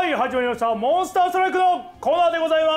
はい始まりましたモンスターストライクのコーナーでございます。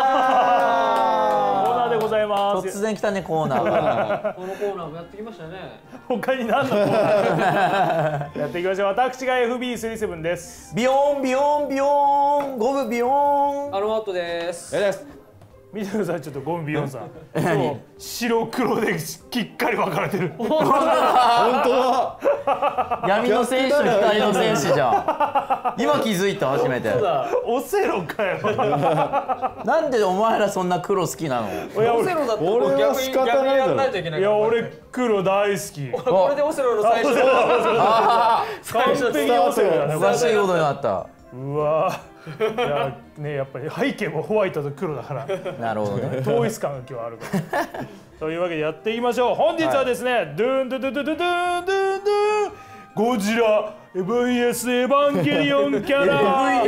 コーナーでございます。 突然来たねコーナーが。 このコーナーもやってきましたね。 他に何のコーナーやっていきましょう。私が FB37 です。 ビヨーンビヨーンビヨーンゴムビヨーン。 アロマットです。 です。 見てください、ちょっとゴムビヨンさん。今日白黒できっかり分かれてる。 本当だ。闇の戦士と光の戦士じゃん。今気づいた初めて。 オセロかよ。 なんでお前らそんな黒好きなの？ オセロだって逆にやらないといけない。 いや俺黒大好き。 これでオセロの最初の完璧にオセロだね。 おかしいことになった。 うわ。いやね、やっぱり背景もホワイトと黒だから。 なるほどね。 統一感が今日あるから。というわけでやっていきましょう。本日はですね、ドゥンドゥドゥドゥドゥドゥンドゥンドゥンゴジラ VS エヴァンゲリオンキャラ。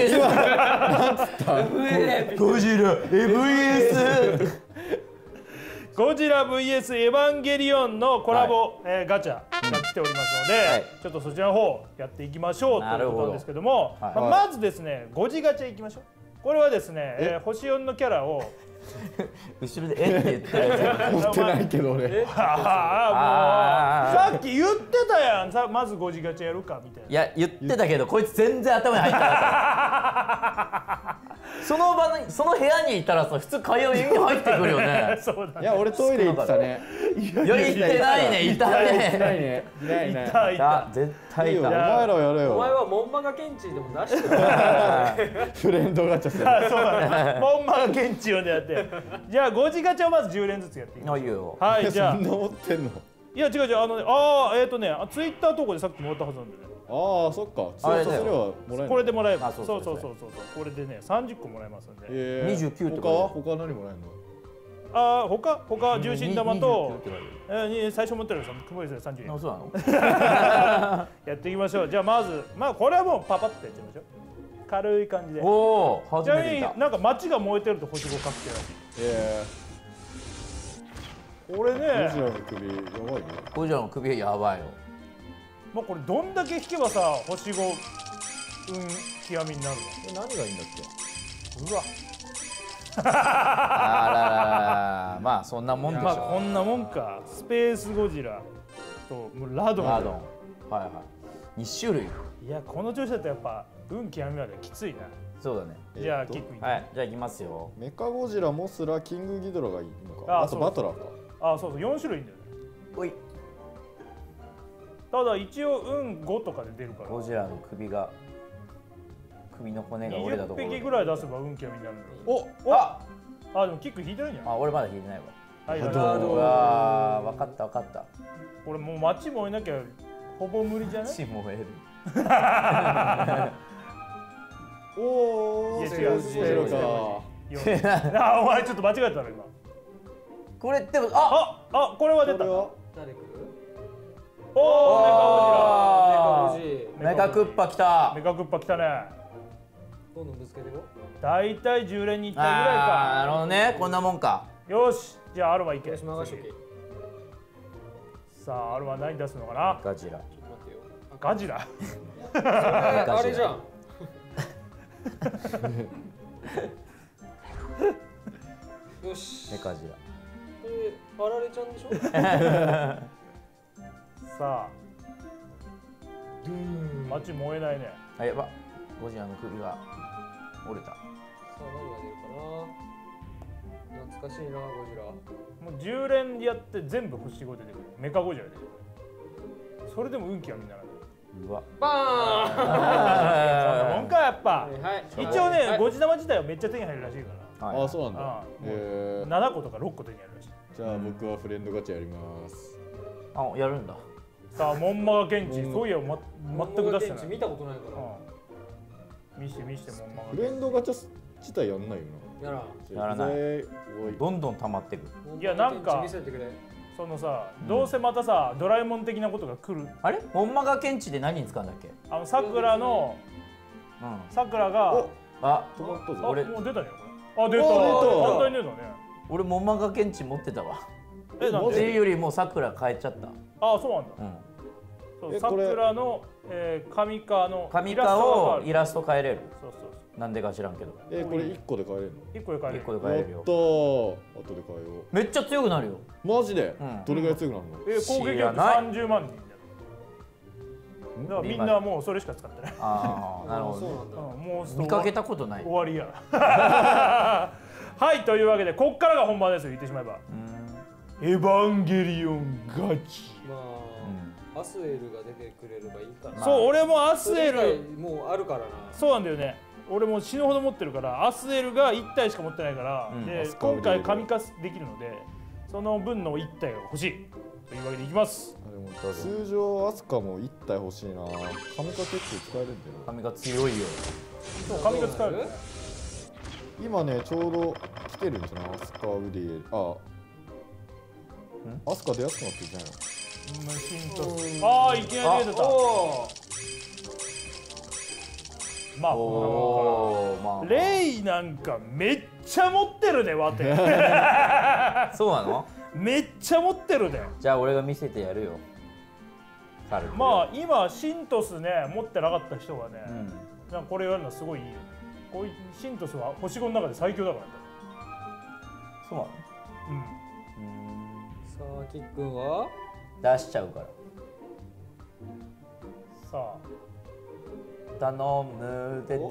ゴジラ VS ゴジラ VS エヴァンゲリオンのコラボガチャが来ておりますので、ちょっとそちらの方やっていきましょうということなんですけども、まずですねゴジガチャいきましょう。これはですね星4のキャラを後ろでえって言ってるやつ持ってないけど俺。 さっき言ってたやん。さまずゴジガチャやるかみたいな。 いや言ってたけどこいつ全然頭に入ってなかった。その場にその部屋にいたらさ普通会話耳に入ってくるよね。 そうだね。 いや俺トイレ行ってたね。 いや行ってないね。いたね。 いないね。 いたいた。 絶対いた。 お前らやれよ。 お前はモンマガケンチでも出してる。 フレンドガチャする。 そうだね。モンマが現地呼んでやって。じゃあゴジガチャをまず10連ずつやっていきましょう。 いいよ。 はいじゃあ。 そんな持ってんの？ いや違う違うツイッター投稿でさっきもらったはずなんでね。 ああそっか。そうそれはもらえる。 これでもらえます。 そそうそうこれでね30個もらえますんで。 29とか。 他何もらえるの？ 他重心玉と最初持ってるさ久保井さん30円。 そうなの？ やっていきましょう。じゃあまずこれはもうパパッとやっちゃいましょう。軽い感じで。 おお初ちなめて見た。 みになんか街が燃えてると星5確定らしい。これね。 ゴジラの首やばいね。 ゴジラの首やばいよ。 まあこれどんだけ引けばさ星5極みになる何がいいんだっの。うわ。 あらららまあそんなもんでしょ。 まあこんなもんか。スペースゴジラとラドン。 はいはい2種類。 いやこの調子だとやっぱ極みまできついな。 そうだね。 じゃあキックいはいじゃあいきますよ。 メカゴジラ、モスラ、キングギドラがいいのか。 ああとバトラーか。 そう4種類いいんだよね。 おいただ一応5とかで出るからゴジラの首の骨が折れたところ 20匹ぐらい出せば極みになるんだよ。でもキック引いてないんじゃない。 俺まだ引いてないわ。 はいうわ分かった分かった。 これもう街燃えなきゃほぼ無理じゃない。 血燃える。 おお。 いや違うゴジラか。 お前ちょっと間違えたの今。 これでもこれは出た。 誰来る？ おおメカクッパ来た。 メカクッパ来たね。 どんどんぶつけていこう。 だいたい10連にいったぐらいなるほか。 どねこんなもんか。 よしじゃあアルマいけ。 私任しとけ。 さあアルマ何出すのかな。 ガジラ。 ガジラ。 あれじゃん。よし。 メカジラ。 あられちゃんでしょ。 さあ街燃えないね。 あやばゴジラの首が折れた。 さあ何が出るかな。懐かしいなゴジラ。 もう10連やって全部星5出てくる。メカゴジラで。それでも運気はみんななる。 うわバそんなもんかやっぱ。 ーン。 一応ねゴジ玉自体はめっちゃ手に入るらしいから。 あそうなんだ。 7個とか6個手に入るらしい。 じゃあ僕はフレンドガチャやります。 やるんだ。 さあモンマガケンチそういや全く出してない。 見たことないから。 見してモンマガフレンドガチャ自体やんないよやらん。 やらない。 い。 どんどん溜まってく。 いやなんか見せてくれ。 そのさどうせまたさドラえもん的なことが来る。 あれモンマガケンチで何に使うんだっけ？ さくらのさくらが止まったぞ。 俺もう出たねこれ。出た。簡単に出たね。 俺モンマガケンチ持ってたわ。 なんっていうよりもさくら変えちゃった。 そうなんだ。そそうさくらの神川の神川をイラスト変えれる。 そうそうなんでか知らんけど。 これ1個で買えるの 1個で買える。 1個で変えれるよ。 やったー。後で買えよめっちゃ強くなるよ。 う。マジでうんどれぐらい強くなるの攻撃力30万人だからみんなもうそれしか使ってない。 ああ、なるほどね。 もう見かけたことない。 終わりや。はい、というわけでこっからが本番ですよ、言ってしまえば。エヴァンゲリオンガチ。 まあアスエルが出てくれればいいかな。 そう、俺もアスエルもうあるからな。 そうなんだよね。俺も死ぬほど持ってるからアスエルが1体しか持ってないから、で今回神化できるのでその分の1体が欲しいというわけでいきます。 通常アスカも1体欲しいな。神化結構使えるんだよ。 神が強いよ。 そう神化使える。 今ねちょうど来てるんじゃないアスカウディエ。アスカ出やすくなってるじゃないの。 ああ、いきなり出てた。まあこんなもんかな。レイなんかめっちゃ持ってるね、ワテ。 そうなの？ めっちゃ持ってるね。 じゃあ俺が見せてやるよ。 まあ今シントスね持ってなかった人がね、なんかこれやるのすごいいいよ。こういうシントスは星5の中で最強だから。 そうなの？ さあキックンは出しちゃうから。 さあ頼む出て。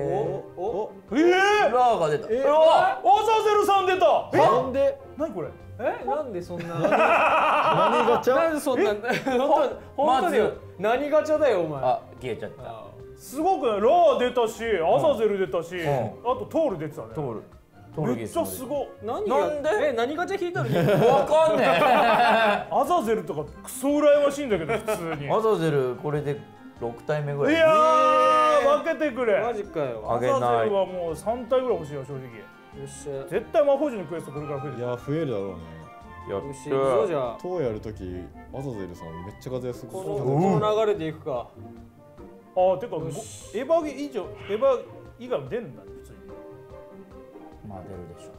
ラーが出た。 アザゼルさん出た。 なんで？ 何これ？ なんでそんな何ガチャ？ なんでそんな本当に何ガチャだよお前。 あ、消えちゃった。 すごくラー出たし、アザゼル出たし、あとトール出てたね。 トール。 めっちゃすご。 なんで？何ガチャ引いたの？ わかんねえ。 アザゼルとかクソ羨ましいんだけど普通に。 アザゼルこれで6体目ぐらい。 いやー、分けてくれ。 マジかよ。 アザゼルはもう3体ぐらい欲しいよ正直。 よっしゃ。 絶対魔法陣のクエストこれから増える。 いや増えるだろうね。 よっしゃ。そうじゃ。 塔やるときアザゼルさんめっちゃ風すごい。 この流れでいくか。 ああ、てかエヴァ以上エヴァ以外も出るんだね普通に。 まあ出るでしょ。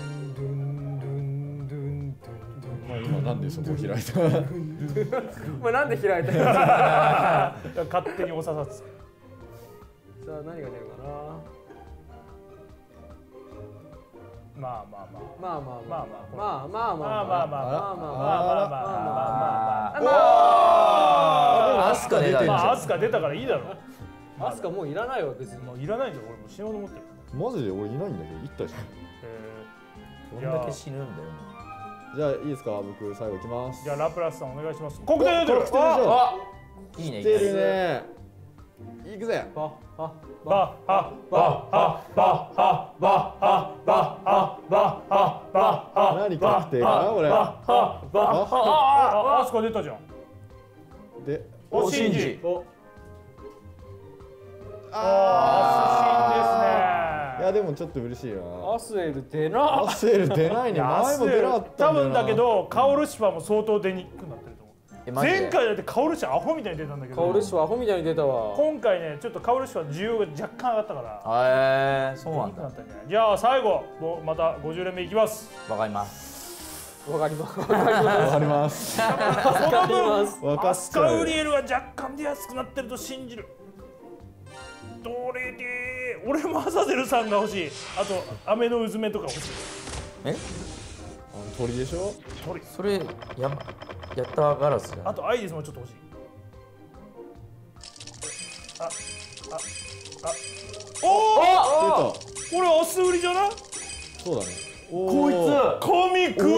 今なんでそこ開いた？ お前なんで開いた？ 勝手におささつ。 さあ何が出るかな。 まあまあまあまあまあまあまあまあまあまあまあまあまあまあまあアスカ出た。 まあアスカ出たからいいだろ。 アスカもういらないわ別に。 もういらないんだよ、俺も死ぬほど持ってる。 マジで俺いないんだけど1体しか。 どんだけ死ぬんだよ。 じゃあいいですか、僕最後いきます。 じゃあラプラスさんお願いします。ここで出てる。 あ、いいね。 来てるね。いくぜ。 バハバハバハバハバハ何確定かなこれ。 アスカ出たじゃん。 で、 おシンジ。 いやでもちょっと嬉しいな。 アスエル出な。 アスエル出ないね。前も出なかった多んだよな。 分だけどカオルシファも相当出にくくなってると思う。前回だってカオルシファアホみたいに出たんだけど、 カオルシファアホみたいに出たわ。 今回ねちょっとカオルシファ需要が若干上がったからそうなんだ。 じゃあ最後また50連目いきます。 わかります。 わかります。 わかります。 その分アスカウリエルが若干出やすくなってると信じる。どれで俺もアザゼルさんが欲しい。あと飴のうずめとか欲しい。 鳥でしょ。 鳥。 それやったガラスじゃん。 あとアイリスもちょっと欲しい。おお。 出これアス売りじゃない？ た。そうだね。 こいつ神くん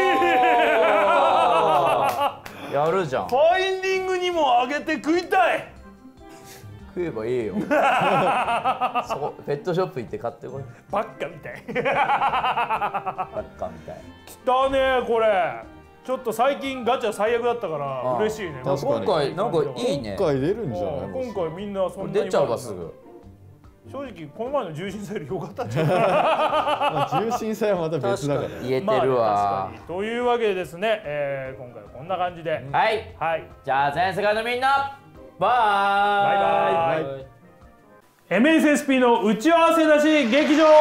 やるじゃん。 ファインディングにもあげて食いたい。 食えばいいよ。そこペットショップ行って買ってこい。 バッカみたい。 バッカみたい。 来たねこれ。ちょっと最近ガチャ最悪だったから嬉しいね。 確かに今回なんかいいね。 今回出るんじゃない？ 今回みんなそんなに出ちゃうわすぐ。 正直この前の重心さより良かったんじゃない？ 重心さはまた別だから。 言えてるわ。 というわけでですね、今回はこんな感じで。 はいはい。 じゃあ全世界のみんなバイバイ。 MSSP の打ち合わせなし劇場。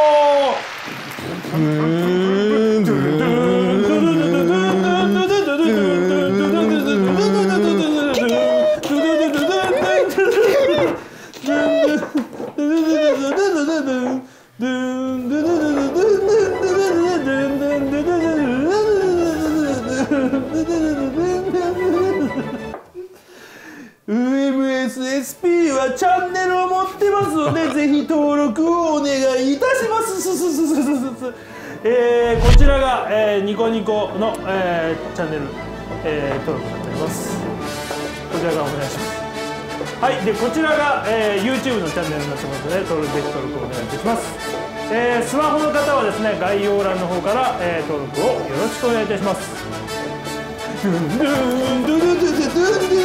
こちらが、ニコニコの、チャンネル、登録になっております。こちらからお願いします。はい、でこちらが、YouTube のチャンネルになってますのでぜひ登録をお願いいたします。スマホの方はですね概要欄の方から、登録をよろしくお願いいたします。ドゥンドゥンドゥドゥドゥドゥドゥンドゥ